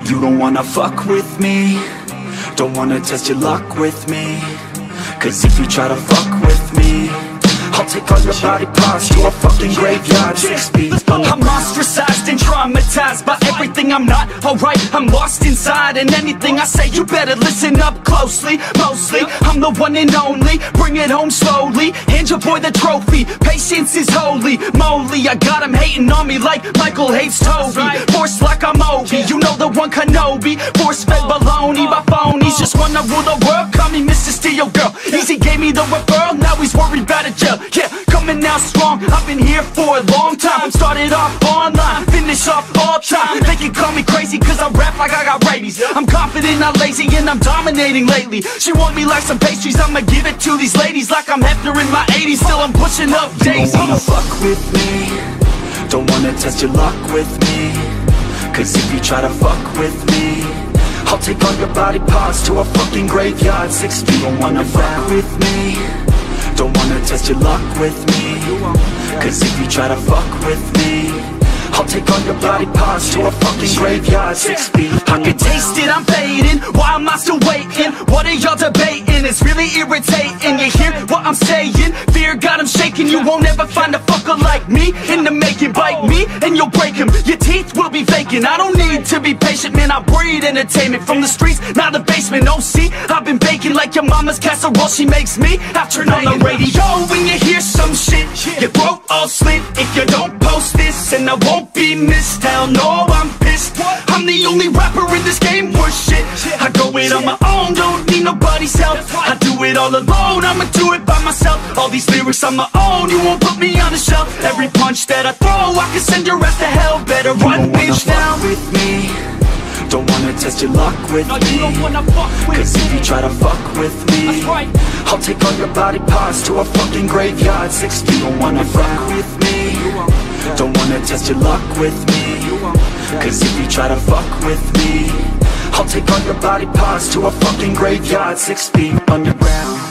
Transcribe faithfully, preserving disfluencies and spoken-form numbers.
You don't wanna fuck with me, don't wanna test your luck with me. Cause if you try to fuck with me, I'll take all your body parts to a fucking graveyard, six feet underground. I'm ostracized and traumatized by everything I'm not. Alright, I'm lost inside, and anything I say you better listen up closely. Mostly, I'm the one and only, bring it home slowly. Hand your boy the trophy, patience is holy moly. I got him hating on me like Michael hates Toby. Force like I'm Obi, you know the one Kenobi. Force fed baloney by phonies, just wanna rule the world, call me Mister Steel Girl. Easy gave me the referral, now he's worried about a jail. Yeah, coming out strong, I've been here for a long time. Started off online, finish off all time. They can call me crazy cause I rap like I got rabies. I'm confident, not lazy, and I'm dominating lately. She want me like some pastries, I'ma give it to these ladies like I'm Hefner in my eighties. Still I'm pushing up daisies. You don't wanna fuck with me, don't wanna test your luck with me. Cause if you try to fuck with me, I'll take all your body parts to a fucking graveyard, six feet. You don't wanna fuck with me, don't wanna test your luck with me. Cause if you try to fuck with me, I'll take all your body parts to a fucking graveyard, six feet. I can taste it, I'm fading, why am I still waiting? What are y'all debating? It's really irritating. You hear what I'm saying? Fear got him shaking. You won't ever find a fucker like me in the making. Bite me and you'll break him, your teeth will be vacant. I don't need to be patient, man, I breed entertainment. From the streets, not the basement. Oh see, I've been baking like your mama's casserole. She makes me, I've turned on the radio. When you hear some shit, your throat all slit. If you don't post this, and I won't be missed. Hell no, I'm pissed. I'm the only rapper in this game worth shit. I go it on my own, don't need nobody's help. I do it all alone, I'ma do it by myself. All these lyrics on my own, you won't put me on the shelf. Every punch that I throw, I can send your ass to hell. Better run, bitch, down with me, don't wanna test your luck with no, me. You don't wanna fuck with Cause me. If you try to fuck with me, right. I'll take all your body parts to a fucking graveyard, six feet. You don't wanna fuck with me, don't wanna test your luck with me. Cause if you try to fuck with me, I'll take all your body parts to a fucking graveyard, six feet underground.